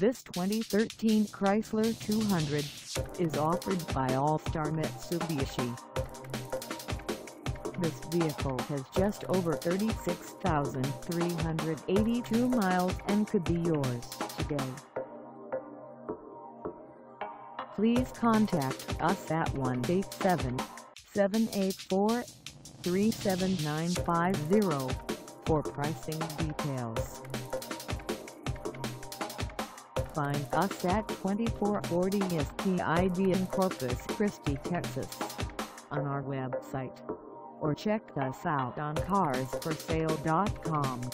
This 2013 Chrysler 200 is offered by All-Star Mitsubishi. This vehicle has just over 36,382 miles and could be yours today. Please contact us at 1-877-884-37950 for pricing details. Find us at 2440 STID in Corpus Christi, Texas, on our website, or check us out on carsforsale.com.